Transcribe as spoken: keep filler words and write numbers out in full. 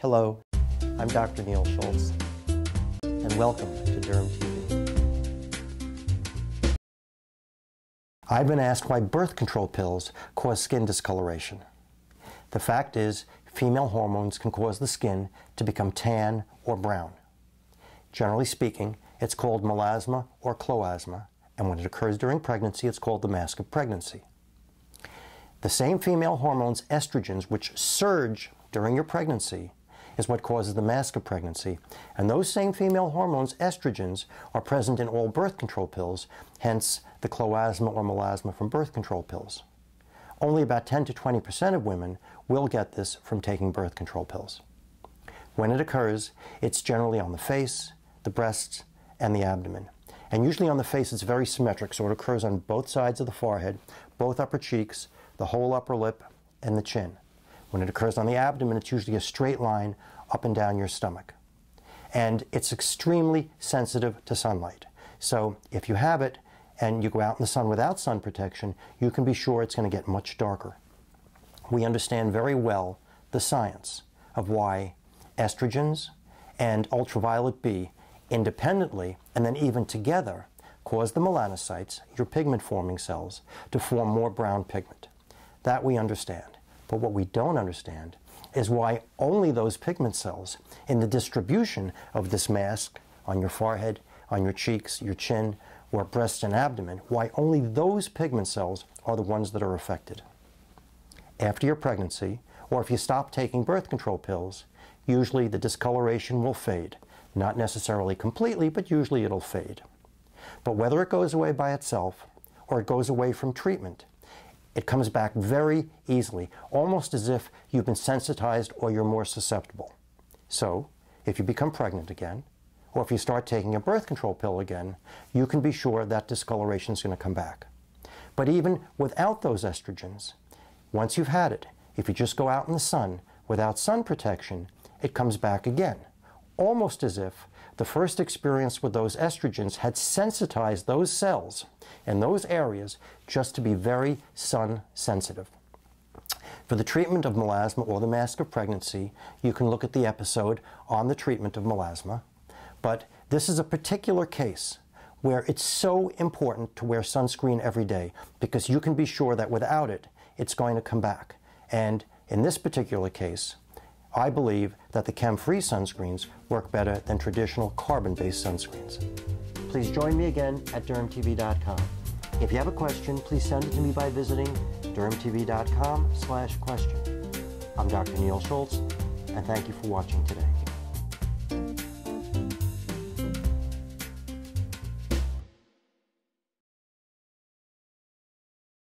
Hello, I'm Doctor Neil Schultz, and welcome to DermTV. I've been asked why birth control pills cause skin discoloration. The fact is, female hormones can cause the skin to become tan or brown. Generally speaking, it's called melasma or cloasma, and when it occurs during pregnancy, it's called the mask of pregnancy. The same female hormones, estrogens, which surge during your pregnancy, is what causes the mask of pregnancy. And those same female hormones, estrogens, are present in all birth control pills, hence the cloasma or melasma from birth control pills. Only about ten to twenty percent of women will get this from taking birth control pills. When it occurs, it's generally on the face, the breasts, and the abdomen. And usually on the face, it's very symmetric, so it occurs on both sides of the forehead, both upper cheeks, the whole upper lip, and the chin. When it occurs on the abdomen, it's usually a straight line up and down your stomach. And it's extremely sensitive to sunlight. So if you have it and you go out in the sun without sun protection, you can be sure it's going to get much darker. We understand very well the science of why estrogens and ultraviolet B independently and then even together cause the melanocytes, your pigment-forming cells, to form more brown pigment. That we understand. But what we don't understand is why only those pigment cells in the distribution of this mask on your forehead, on your cheeks, your chin, or breasts and abdomen, why only those pigment cells are the ones that are affected. After your pregnancy, or if you stop taking birth control pills, usually the discoloration will fade. Not necessarily completely, but usually it'll fade. But whether it goes away by itself or it goes away from treatment, it comes back very easily, almost as if you've been sensitized or you're more susceptible. So, if you become pregnant again, or if you start taking a birth control pill again, you can be sure that discoloration is going to come back. But even without those estrogens, once you've had it, if you just go out in the sun without sun protection, it comes back again. Almost as if the first experience with those estrogens had sensitized those cells in those areas just to be very sun sensitive. For the treatment of melasma or the mask of pregnancy, you can look at the episode on the treatment of melasma. But this is a particular case where it's so important to wear sunscreen every day because you can be sure that without it, it's going to come back. And in this particular case, I believe that the chem-free sunscreens work better than traditional carbon-based sunscreens. Please join me again at derm T V dot com. If you have a question, please send it to me by visiting derm T V dot com slash question. I'm Doctor Neil Schultz, and thank you for watching today.